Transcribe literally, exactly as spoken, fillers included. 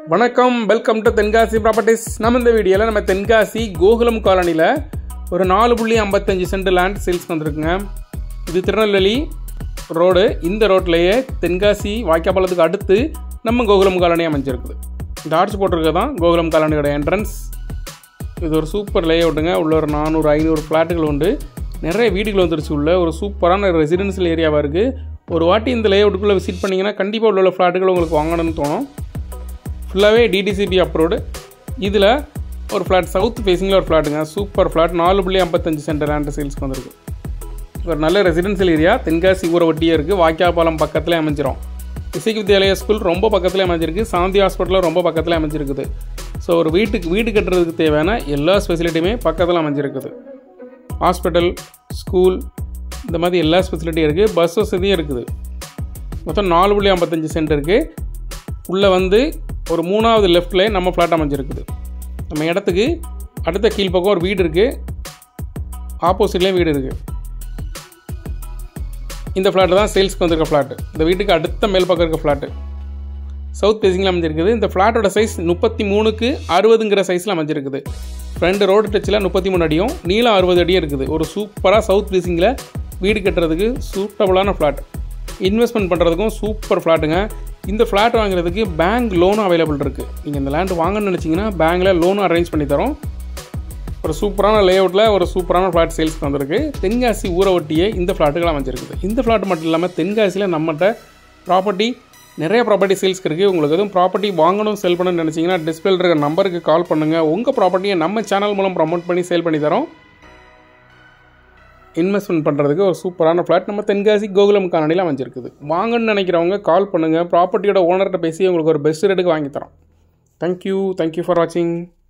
வணக்கம், welcome to Tenkasi properties. நம்ம இந்த வீடியோவில் நம்ம தென்காசி கோகுலம் காலனியில் ஒரு நாலு புள்ளி ஐம்பத்தஞ்சு சென்ட் லேண்ட் சேல்ஸ்க்கு வந்துருக்குங்க. இது திருநெல்வேலி ரோடு. இந்த ரோட்லேயே தென்காசி வாய்க்காப்பாலத்துக்கு அடுத்து நம்ம கோகுலம் காலனி அமைஞ்சிருக்குது. இந்த ஆர்ச் போட்டிருக்க தான் கோகுலம் காலனியோட என்ட்ரன்ஸ். இது ஒரு சூப்பர் லே அவுட்டுங்க. உள்ள ஒரு நானூறு ஐநூறு ஃப்ளாட்டுகள் உண்டு. நிறைய வீடுகள் வந்துருச்சு. உள்ள ஒரு சூப்பரான ரெசிடென்ஷியல் ஏரியாவாக இருக்குது. ஒரு வாட்டி இந்த லே அவுட்டுக்குள்ளே விசிட் பண்ணிங்கன்னா கண்டிப்பாக உள்ள ஃப்ளாட்டுகள் உங்களுக்கு வாங்கணும்னு தோணும். ஃபுல்லாகவே D T C P approved. இதில் ஒரு ஃப்ளாட் சவுத் ஃபேஸிங்கில் ஒரு ஃப்ளாட்டுங்க. Super flat. நாலு புள்ளி ஐம்பத்தஞ்சு சென்ட் லேண்ட் சேல்ஸ்க்கு வந்திருக்கு. ஒரு நல்ல ரெசிடென்ஷியல் ஏரியா. தென்காசி ஊரை ஒட்டியே இருக்குது. வாய்க்காப்பாலம் பக்கத்தில் அமைஞ்சிரும். இசைக்கு வித்யாலயா ஸ்கூல் ரொம்ப பக்கத்தில் அமைஞ்சிருக்கு. சாந்தி ஹாஸ்பிட்டலும் ரொம்ப பக்கத்தில் அமைஞ்சிருக்குது. ஸோ ஒரு வீட்டுக்கு வீடு கட்டுறதுக்கு தேவையான எல்லா ஃபெசிலிட்டியுமே பக்கத்தில் அமைஞ்சிருக்குது. ஹாஸ்பிட்டல், ஸ்கூல், இந்த மாதிரி எல்லா ஃபெசிலிட்டியும் இருக்குது. பஸ் வசதியும் இருக்குது. மொத்தம் நாலு புள்ளி ஐம்பத்தஞ்சு சென்ட் இருக்குது. உள்ளே வந்து ஒரு மூணாவது லெஃப்டில் நம்ம ஃப்ளாட் அமைஞ்சிருக்குது. நம்ம இடத்துக்கு அடுத்த கீழ்ப்பக்கம் ஒரு வீடு இருக்குது. ஆப்போசிட்லேயும் வீடு இருக்குது. இந்த ஃப்ளாட்டு தான் சேல்ஸ்க்கு வந்திருக்க ஃப்ளாட்டு. இந்த வீட்டுக்கு அடுத்த மேல் பக்கம் இருக்க ஃப்ளாட்டு சவுத் ஃபேஸிங்கில் அமைஞ்சிருக்குது. இந்த ஃப்ளாட்டோட சைஸ் முப்பத்தி மூணுக்கு அறுபதுங்கிற சைஸில் அமைஞ்சிருக்குது. ஃப்ரண்ட் ரோடு டச்சில் முப்பத்தி மூணு அடியும் நீளம் அறுபது அடியும் இருக்குது. ஒரு சூப்பராக சவுத் ஃபேஸிங்கில் வீடு கட்டுறதுக்கு சூட்டபுளான ஃப்ளாட். இன்வெஸ்ட்மெண்ட் பண்ணுறதுக்கும் சூப்பர் ஃப்ளாட்டுங்க. இந்த ஃப்ளாட் வாங்குறதுக்கு பேங்க் லோனும் அவைலபிள் இருக்குது. நீங்கள் இந்த லேண்ட் வாங்கணும்னு நினச்சிங்கன்னா பேங்க்கில் லோனும் அரேஞ்ச் பண்ணி தரோம். ஒரு சூப்பரான லே அவுட்டில் ஒரு சூப்பரான ஃப்ளாட் சேல்ஸ்க்கு வந்திருக்கு. தென்காசி ஊரை ஒட்டியே இந்த ஃப்ளாட்டுகள் அமைஞ்சிருக்குது. இந்த ஃப்ளாட் மட்டும் இல்லாமல் தென்காசியில் நம்மகிட்ட ப்ராப்பர்ட்டி நிறைய ப்ராப்பர்ட்டி சேல்ஸ்க்கு இருக்குது. உங்களுக்கு எதுவும் ப்ராப்பர்ட்டி வாங்கணும் சேல் பண்ணணும்னு நினச்சிங்கன்னா டிஸ்பிளேல இருக்கிற நம்பருக்கு கால் பண்ணுங்கள். உங்கள் ப்ராப்பர்ட்டியை நம்ம சேனல் மூலம் ப்ரமோட் பண்ணி சேல் பண்ணி தரோம். இன்வெஸ்ட்மெண்ட் பண்ணுறதுக்கு ஒரு சூப்பரான ஃப்ளாட் நம்ம தென்காசி கோகுலம் காலனியில் அமைஞ்சிருக்குது. வாங்கன்னு நினைக்கிறவங்க கால் பண்ணுங்கள். ப்ராப்பர்ட்டியோட ஓனர்கிட்ட பேசி உங்களுக்கு ஒரு பெஸ்ட் ரேட்டுக்கு வாங்கி தரோம். தேங்க்யூ தேங்க்யூ ஃபார் வாட்சிங்.